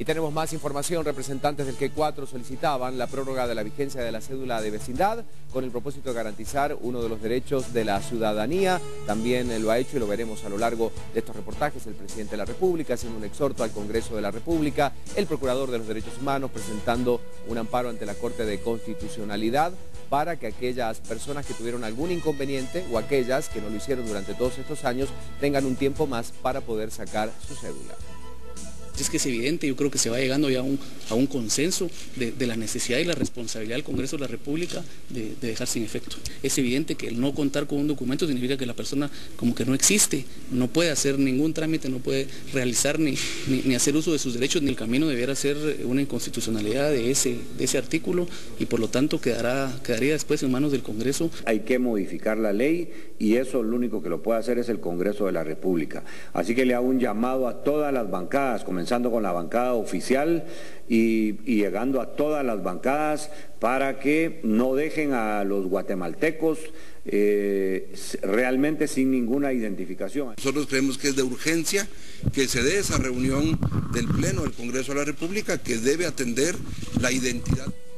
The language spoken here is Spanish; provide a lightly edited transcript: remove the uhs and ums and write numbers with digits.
Y tenemos más información. Representantes del Q4 solicitaban la prórroga de la vigencia de la cédula de vecindad con el propósito de garantizar uno de los derechos de la ciudadanía. También lo ha hecho y lo veremos a lo largo de estos reportajes el presidente de la República haciendo un exhorto al Congreso de la República, el Procurador de los Derechos Humanos presentando un amparo ante la Corte de Constitucionalidad para que aquellas personas que tuvieron algún inconveniente o aquellas que no lo hicieron durante todos estos años tengan un tiempo más para poder sacar su cédula. Es que es evidente, yo creo que se va llegando ya a un consenso de la necesidad y la responsabilidad del Congreso de la República de dejar sin efecto. Es evidente que el no contar con un documento significa que la persona como que no existe, no puede hacer ningún trámite, no puede realizar ni hacer uso de sus derechos, ni el camino debiera ser una inconstitucionalidad de ese artículo y por lo tanto quedaría después en manos del Congreso. Hay que modificar la ley y eso lo único que lo puede hacer es el Congreso de la República. Así que le hago un llamado a todas las bancadas, comenzando con la bancada oficial y llegando a todas las bancadas para que no dejen a los guatemaltecos realmente sin ninguna identificación. Nosotros creemos que es de urgencia que se dé esa reunión del Pleno del Congreso de la República que debe atender la identidad.